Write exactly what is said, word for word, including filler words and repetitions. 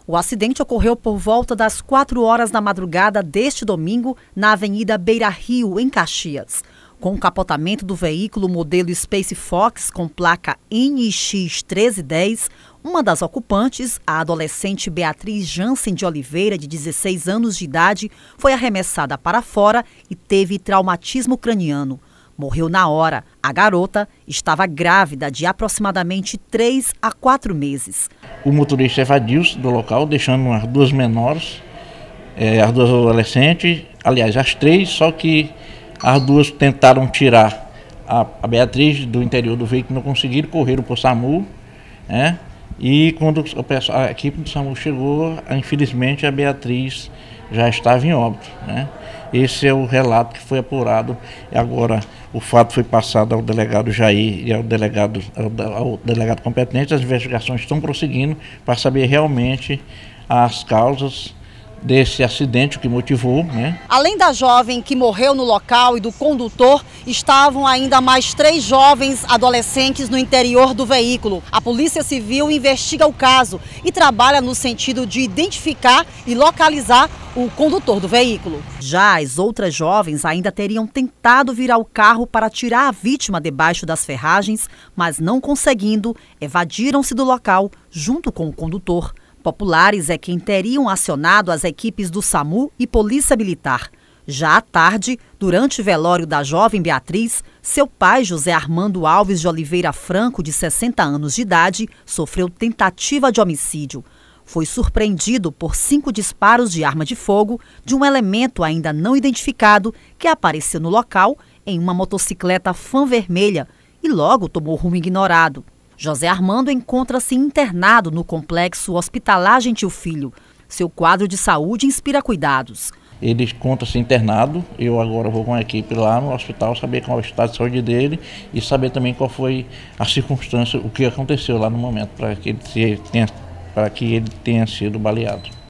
O acidente ocorreu por volta das quatro horas da madrugada deste domingo na Avenida Beira Rio, em Caxias. Com o capotamento do veículo modelo Space Fox com placa N X treze dez, uma das ocupantes, a adolescente Beatriz Jansen de Oliveira, de dezesseis anos de idade, foi arremessada para fora e teve traumatismo craniano. Morreu na hora. A garota estava grávida de aproximadamente três a quatro meses. O motorista evadiu-se do local, deixando as duas menores, é, as duas adolescentes, aliás, as três, só que as duas tentaram tirar a, a Beatriz do interior do veículo, não conseguiram, correram para o SAMU, né? E quando a equipe do SAMU chegou, infelizmente a Beatriz já estava em óbito, né? Esse é o relato que foi apurado. Agora o fato foi passado ao delegado Jair e ao delegado, ao, ao delegado competente. As investigações estão prosseguindo para saber realmente as causas desse acidente, o que motivou, né? Além da jovem que morreu no local e do condutor, estavam ainda mais três jovens adolescentes no interior do veículo. A Polícia Civil investiga o caso e trabalha no sentido de identificar e localizar o condutor do veículo. Já as outras jovens ainda teriam tentado virar o carro para tirar a vítima debaixo das ferragens, mas não conseguindo, evadiram-se do local junto com o condutor. Populares é quem teriam acionado as equipes do SAMU e Polícia Militar. Já à tarde, durante o velório da jovem Beatriz, seu pai, José Armando Alves de Oliveira Franco, de sessenta anos de idade, sofreu tentativa de homicídio. Foi surpreendido por cinco disparos de arma de fogo de um elemento ainda não identificado que apareceu no local em uma motocicleta Fan vermelha e logo tomou rumo ignorado. José Armando encontra-se internado no complexo hospitalar Gentil Filho. Seu quadro de saúde inspira cuidados. Ele encontra-se internado. Eu agora vou com a equipe lá no hospital saber qual é o estado de saúde dele e saber também qual foi a circunstância, o que aconteceu lá no momento para que ele tenha, para que ele tenha sido baleado.